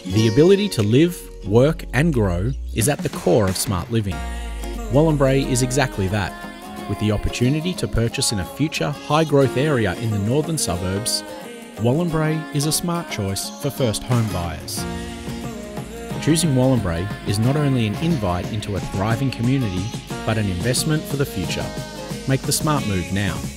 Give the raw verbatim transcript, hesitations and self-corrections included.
The ability to live, work and grow is at the core of smart living. Wallanbrae is exactly that. With the opportunity to purchase in a future high-growth area in the northern suburbs, Wallanbrae is a smart choice for first home buyers. Choosing Wallanbrae is not only an invite into a thriving community, but an investment for the future. Make the smart move now.